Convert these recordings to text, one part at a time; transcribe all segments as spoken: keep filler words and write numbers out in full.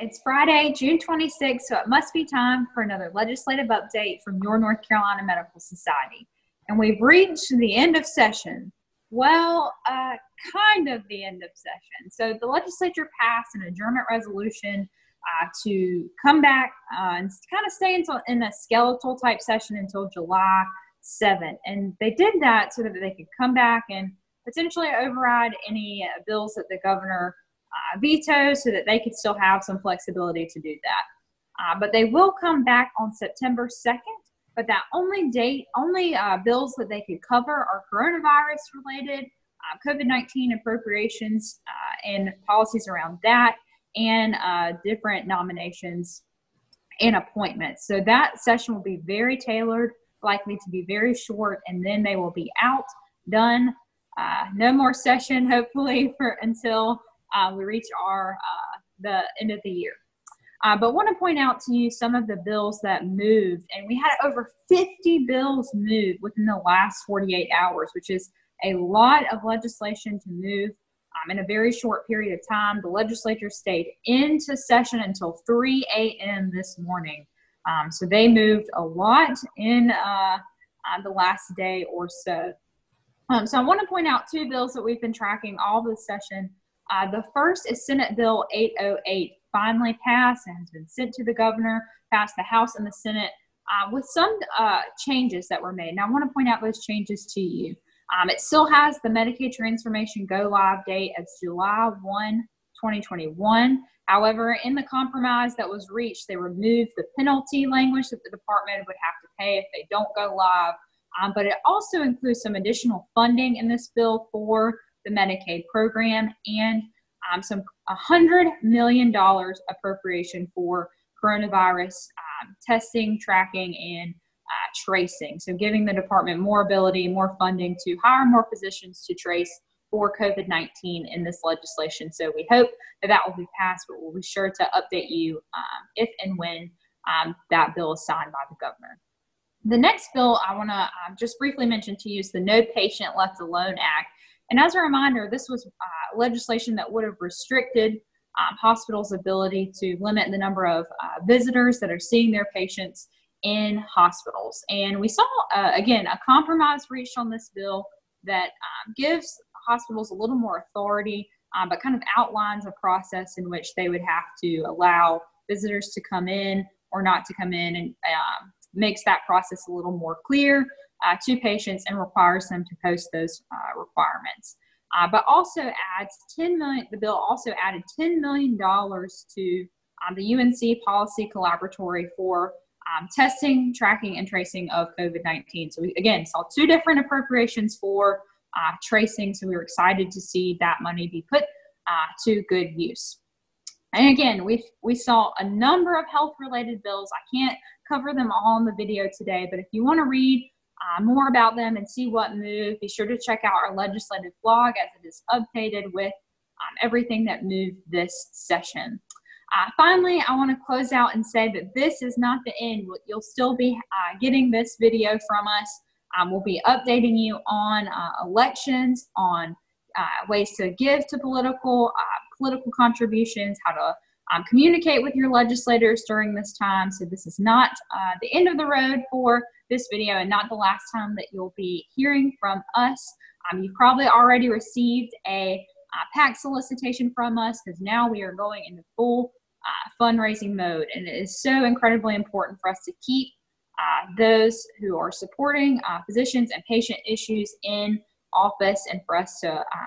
It's Friday, June twenty-sixth, so it must be time for another legislative update from your North Carolina Medical Society. And we've reached the end of session. Well, uh, kind of the end of session. So the legislature passed an adjournment resolution uh, to come back uh, and kind of stay until, in a skeletal type session until July seventh. And they did that so that they could come back and potentially override any uh, bills that the governor uh, vetoed, so that they could still have some flexibility to do that. Uh, but they will come back on September second. But that only date, only uh, bills that they could cover are coronavirus related, uh, COVID nineteen appropriations uh, and policies around that, and uh, different nominations and appointments. So that session will be very tailored, likely to be very short, and then they will be out, done. Uh, no more session, hopefully, for until uh, we reach our uh, the end of the year. Uh, but want to point out to you some of the bills that moved, and we had over fifty bills move within the last forty-eight hours, which is a lot of legislation to move um, in a very short period of time. The legislature stayed into session until three A M this morning. Um, so they moved a lot in uh, uh, the last day or so. Um, so I want to point out two bills that we've been tracking all this session. Uh, the first is Senate Bill eight oh eight. Finally passed and has been sent to the governor, passed the House and the Senate uh, with some uh, changes that were made. Now, I want to point out those changes to you. Um, it still has the Medicaid transformation go live date as July first, twenty twenty-one. However, in the compromise that was reached, they removed the penalty language that the department would have to pay if they don't go live. Um, but it also includes some additional funding in this bill for the Medicaid program and Um, some one hundred million dollars appropriation for coronavirus um, testing, tracking, and uh, tracing. So giving the department more ability, more funding to hire more physicians to trace for COVID nineteen in this legislation. So we hope that that will be passed, but we'll be sure to update you um, if and when um, that bill is signed by the governor. The next bill I want to uh, just briefly mention to you is the No Patient Left Alone Act. And as a reminder, this was uh, legislation that would have restricted um, hospitals' ability to limit the number of uh, visitors that are seeing their patients in hospitals. And we saw, uh, again, a compromise reached on this bill that um, gives hospitals a little more authority, um, but kind of outlines a process in which they would have to allow visitors to come in or not to come in, and um, makes that process a little more clear Uh, to patients and requires them to post those uh, requirements. Uh, but also adds ten million dollars, the bill also added ten million dollars to um, the U N C Policy Collaboratory for um, testing, tracking, and tracing of COVID nineteen. So we, again, saw two different appropriations for uh, tracing, so we were excited to see that money be put uh, to good use. And again, we we saw a number of health-related bills. I can't cover them all in the video today, but if you want to read Uh, more about them and see what moved, be sure to check out our legislative blog as it is updated with um, everything that moved this session. Uh, finally, I want to close out and say that this is not the end. You'll still be uh, getting this video from us. Um, we'll be updating you on uh, elections, on uh, ways to give to political, uh, political contributions, how to um, communicate with your legislators during this time. So this is not uh, the end of the road for this video and not the last time that you'll be hearing from us. Um, you've probably already received a uh, PAC solicitation from us, because now we are going into full uh, fundraising mode, and it is so incredibly important for us to keep uh, those who are supporting uh, physicians and patient issues in office, and for us to uh,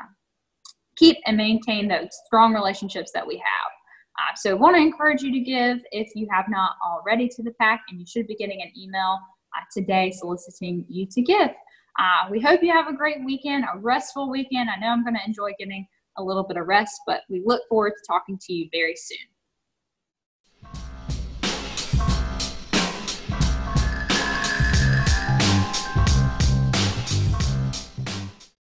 keep and maintain those strong relationships that we have. Uh, so want to encourage you to give if you have not already to the PAC, and you should be getting an email uh, today soliciting you to give. Uh, we hope you have a great weekend, a restful weekend. I know I'm going to enjoy getting a little bit of rest, but we look forward to talking to you very soon.